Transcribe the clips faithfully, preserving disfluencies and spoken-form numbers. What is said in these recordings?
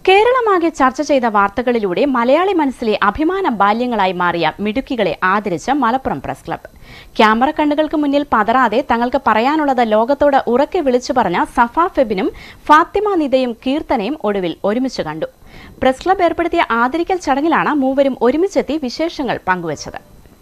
കേരളമാകെ ചർച്ച ചെയ്ത വാർത്തകളിലൂടെ മലയാളി മനസ്സിലെ അഭിമാന ബാല്യങ്ങളായി മാറിയ മിടുക്കികളെ ആദരിച്ച മലപ്പുറം പ്രസ് ക്ലബ്ബ്. ക്യാമറ കണ്ണുകൾക്ക് മുന്നിൽ പതറാതെ തങ്ങൾക്ക് പറയാനുള്ളത് ലോകത്തോട് ഉറക്കെ വിളിച്ചു പറഞ്ഞ സഫ ഫെബിനും ഫാത്തിമ നിദയും കീർത്തനയും ഒടുവിൽ ഒരുമിച്ച് കണ്ടു. പ്രസ് ക്ലബ്ബ് ഏർപ്പെടുത്തിയ ആദരിക്കൽ ചടങ്ങിലാണ് മൂവരും ഒരുമിച്ചെത്തി വിശേഷങ്ങൾ പങ്കുവച്ചത്.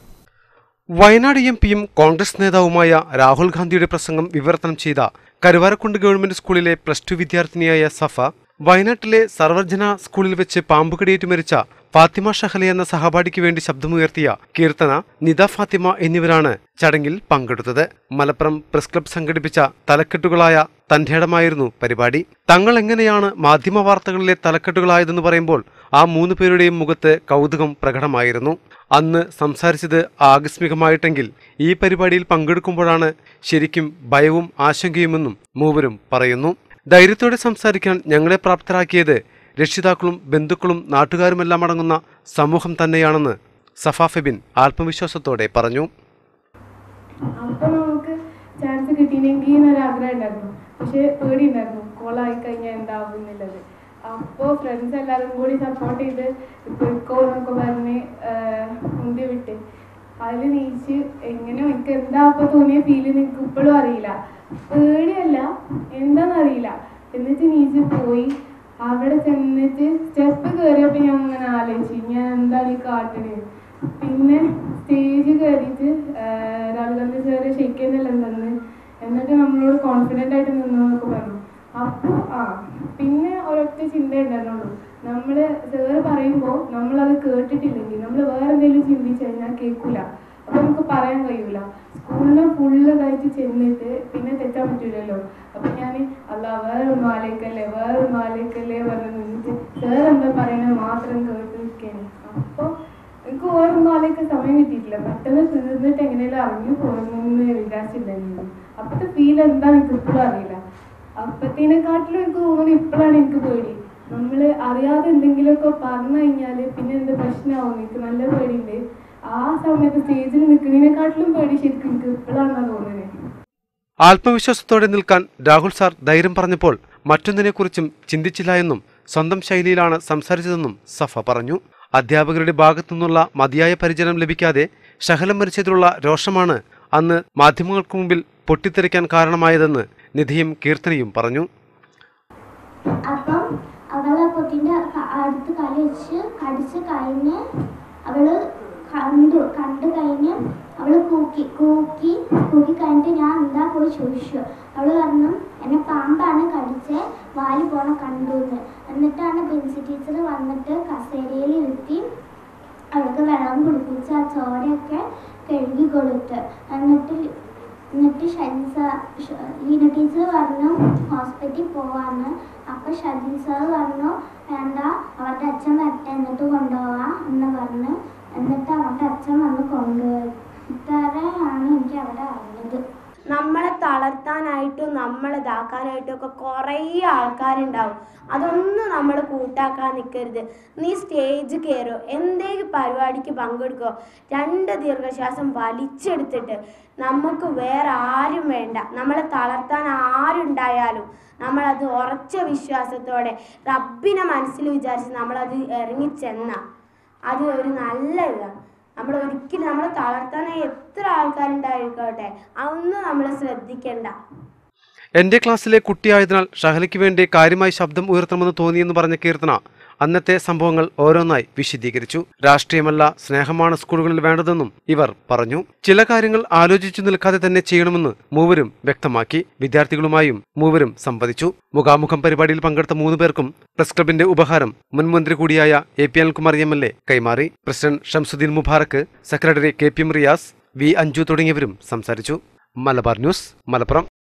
വയനാട് എം പിയും കോൺഗ്രസ് നേതാവുമായ രാഹുൽ ഗാന്ധിയുടെ പ്രസംഗം വിവർത്തനം ചെയ്ത കരുവാരക്കുണ്ട് ഗവൺമെന്റ് സ്കൂളിലെ പ്ലസ് ടു വിദ്യാർത്ഥിനിയായ സഫ, വയനാട്ടിലെ സർവർജന സ്കൂളിൽ വെച്ച് പാമ്പുകടിയേറ്റ് മരിച്ച ഫാത്തിമ ഷഹല എന്ന സഹപാഠിക്ക് വേണ്ടി ശബ്ദമുയർത്തിയ കീർത്തന, നിദ ഫാത്തിമ എന്നിവരാണ് ചടങ്ങിൽ പങ്കെടുത്തത്. മലപ്പുറം പ്രസ് ക്ലബ്ബ് സംഘടിപ്പിച്ച തലക്കെട്ടുകളായ തന്റേടമായിരുന്നു പരിപാടി. തങ്ങൾ എങ്ങനെയാണ് മാധ്യമ വാർത്തകളിലെ തലക്കെട്ടുകളായതെന്ന് പറയുമ്പോൾ ആ മൂന്ന് പേരുടെയും മുഖത്ത് കൗതുകം പ്രകടമായിരുന്നു. അന്ന് സംസാരിച്ചത് ആകസ്മികമായിട്ടെങ്കിൽ ഈ പരിപാടിയിൽ പങ്കെടുക്കുമ്പോഴാണ് ശരിക്കും ഭയവും ആശങ്കയുമെന്നും മൂവരും പറയുന്നു. ധൈര്യത്തോടെ സംസാരിക്കാൻ ഞങ്ങളെ പ്രാപ്തരാക്കിയത് രക്ഷിതാക്കളും ബന്ധുക്കളും നാട്ടുകാരുമെല്ലാം അടങ്ങുന്ന സമൂഹം തന്നെയാണെന്ന് സഫ ഫെബിൻ ആത്മവിശ്വാസത്തോടെ പറഞ്ഞു. അപ്പോൾ നമുക്ക് ചാൻസ് കിട്ടിയില്ലെങ്കിൽ എന്നൊരു ആഗ്രഹം ഉണ്ടായിരുന്നു, പക്ഷേ പേടി ഉണ്ടായിരുന്നു കോളായി കഴിഞ്ഞാൽ എന്താവും എന്നുള്ളത്. അപ്പോൾ ഫ്രണ്ട്സ് എല്ലാവരും കൂടി സപ്പോർട്ട് ചെയ്ത് പോയിക്കോ എന്നൊക്കെ പറഞ്ഞ് മുന്തി വിട്ട് അതിൽ നീച്ച് എങ്ങനെയോ എനിക്ക് എന്താ അപ്പോൾ തോന്നിയ ഫീല് എനിക്ക് ഇപ്പോഴും അറിയില്ല. പേടിയല്ല, എന്താണെന്നറിയില്ല. എന്നിട്ട് നീച്ച് പോയി അവിടെ ചെന്നിട്ട് സ്റ്റെപ്പ് കയറിയപ്പോൾ ഞാൻ അങ്ങനെ ആലോചിച്ചു ഞാൻ എന്താണ് ഈ കാട്ടണേ. പിന്നെ സ്റ്റേജ് കയറിയിട്ട് രാഹുൽ ഗാന്ധി സാറ് ഷെയ്ക്കെന്നെല്ലാം തന്ന് എന്നിട്ട് നമ്മളോട് കോൺഫിഡൻ്റ് ആയിട്ട് നിന്നൊക്കെ പറഞ്ഞു. അപ്പോൾ ആ പിന്നെ ഒരൊറ്റ ചിന്ത ഉണ്ടായിരുന്നുള്ളൂ, നമ്മൾ സാറ് പറയുമ്പോൾ നമ്മളത് കേട്ടിട്ടില്ലെങ്കിൽ നമ്മൾ വേറെ എന്തെങ്കിലും ചിന്തിച്ചു കഴിഞ്ഞാൽ കേൾക്കൂല, അപ്പോൾ നമുക്ക് പറയാൻ കഴിയൂല. സ്കൂളിൽ ഫുള്ള് കഴിച്ച് ചെന്നിട്ട് പിന്നെ തെറ്റാൻ പറ്റൂലല്ലോ. അപ്പം ഞാൻ അല്ല വേറെ ഒന്നും ആലേക്കല്ലേ വേറെ ഒന്നും ആലേക്കല്ലേ പറഞ്ഞ് നിന്നിട്ട് സാർ എന്താ പറയണത് മാത്രം കേട്ട് നിൽക്കുകയാണ്. അപ്പോൾ എനിക്ക് വേറൊന്നും ആലേക്കാൻ സമയം കിട്ടിയിട്ടില്ല. പെട്ടെന്ന് തീർന്നിട്ട് എങ്ങനെയാലും അറിഞ്ഞു പോകുമെന്ന് വിചാരിച്ചില്ലായിരുന്നു. അപ്പോഴത്തെ ഫീൽ എന്താണെന്ന് എനിക്ക് ഇപ്പോഴും അറിയില്ല. അപ്പത്തേനെക്കാട്ടിലും എനിക്ക് തോന്നുന്നു ഇപ്പോഴാണ് എനിക്ക് പേടി. നമ്മൾ അറിയാതെ എന്തെങ്കിലുമൊക്കെ പറഞ്ഞു കഴിഞ്ഞാൽ പിന്നെ എന്ത് പ്രശ്നമാവും, എനിക്ക് നല്ല പേടിയുണ്ട്. ആ സമയത്ത് സ്റ്റേജിൽ നിൽക്കുന്നതിനെക്കാട്ടിലും പേടി ശരിക്കും എനിക്ക് ഇപ്പോഴാണെന്നാണ് തോന്നുന്നത്. ആത്മവിശ്വാസത്തോടെ നിൽക്കാൻ രാഹുൽ സാർ ധൈര്യം പറഞ്ഞപ്പോൾ മറ്റൊന്നിനെക്കുറിച്ചും ചിന്തിച്ചില്ല എന്നും സ്വന്തം ശൈലിയിലാണ് സംസാരിച്ചതെന്നും സഫ പറഞ്ഞു. അധ്യാപകരുടെ ഭാഗത്തു നിന്നുള്ള മതിയായ പരിചരണം ലഭിക്കാതെ ഷഹല മരിച്ചതിലുള്ള രോഷമാണ് അന്ന് മാധ്യമങ്ങൾക്ക് മുമ്പിൽ പൊട്ടിത്തെറിക്കാൻ കാരണമായതെന്ന് നിധിയും കീർത്തനയും പറഞ്ഞു. അപ്പം അവളെ പൊട്ടിന്റെ അടുത്ത് കാലി വെച്ച് കടിച്ച് കഴിഞ്ഞ് അവള് കണ്ടു കണ്ടു കഴിഞ്ഞ് അവള് കൂക്കി കൂക്കി കൂക്കി കഴിഞ്ഞിട്ട് ഞാൻ എന്താ പോയി ചോദിച്ചു. അവള് പറഞ്ഞു എന്നെ പാമ്പാണ് കടിച്ച് വാല് പോണ കണ്ടു എന്ന്. എന്നിട്ടാണ് പ്രിൻസി ടീച്ചർ വന്നിട്ട് കസേരയിൽ ഇരുത്തി അവൾക്ക് വെള്ളം കുടിപ്പിച്ച് ആ ചോരയൊക്കെ കഴുകി കൊടുത്ത്. എന്നിട്ട് എന്നിട്ട് ഷജിൻ സാർ ലീന ടീച്ചർ പറഞ്ഞു ഹോസ്പിറ്റലിൽ പോവാന്ന്. അപ്പം ഷജിൻ സാർ പറഞ്ഞു വേണ്ട അവരുടെ അച്ഛൻ വരട്ടെ എന്നിട്ട് കൊണ്ടുപോവാം എന്ന് പറഞ്ഞു. എന്നിട്ട് അവരുടെ അച്ഛൻ വന്ന് കൊണ്ടുപോയി. ഇത്രയാണ് എനിക്ക് അവിടെ അറിഞ്ഞത്. നമ്മളെ തളർത്താനായിട്ടും നമ്മളെ ഇതാക്കാനായിട്ടും ഒക്കെ കുറേ ആൾക്കാരുണ്ടാവും. അതൊന്നും നമ്മൾ കൂട്ടാക്കാൻ നിൽക്കരുത്. നീ സ്റ്റേജ് കയറോ, എന്തെങ്കിലും പരിപാടിക്ക് പങ്കെടുക്കോ, രണ്ട് ദീർഘശ്വാസം വലിച്ചെടുത്തിട്ട് നമുക്ക് വേറെ ആരും വേണ്ട. നമ്മളെ തളർത്താൻ ആരുണ്ടായാലും നമ്മളത് ഉറച്ച വിശ്വാസത്തോടെ റബ്ബിനെ മനസ്സിൽ വിചാരിച്ച് നമ്മളത് ഇറങ്ങിച്ചെന്ന അത് ഒരു നല്ല ഇതാണ്. നമ്മൾ ഒരിക്കലും നമ്മളെ തളർത്താനായി എത്ര ആൾക്കാരുണ്ടായിക്കോട്ടെ അതൊന്നും നമ്മൾ ശ്രദ്ധിക്കണ്ട. എന്റെ ക്ലാസ്സിലെ കുട്ടിയായതിനാൽ ഷഹലയ്ക്ക് വേണ്ടി കാര്യമായി ശബ്ദം ഉയർത്തണമെന്ന് തോന്നിയെന്ന് പറഞ്ഞ കീർത്തന അന്നത്തെ സംഭവങ്ങൾ ഓരോന്നായി വിശദീകരിച്ചു. രാഷ്ട്രീയമല്ല, സ്നേഹമാണ് സ്കൂളുകളിൽ വേണ്ടതെന്നും ഇവർ പറഞ്ഞു. ചില കാര്യങ്ങൾ ആലോചിച്ചു നിൽക്കാതെ തന്നെ ചെയ്യണമെന്ന് മൂവരും വ്യക്തമാക്കി. വിദ്യാർത്ഥികളുമായും മൂവരും സംവദിച്ചു. മുഖാമുഖം പരിപാടിയിൽ പങ്കെടുത്ത മൂന്ന് പേർക്കും പ്രസ് ക്ലബിന്റെ ഉപഹാരം മുൻ മന്ത്രി കൂടിയായ A P Anilkumar M L A കൈമാറി. President Shamsuddin Mubarak, secretary K P M Riyas, V Anju തുടങ്ങിയവരും സംസാരിച്ചു. മലബാർ ന്യൂസ്, മലപ്പുറം.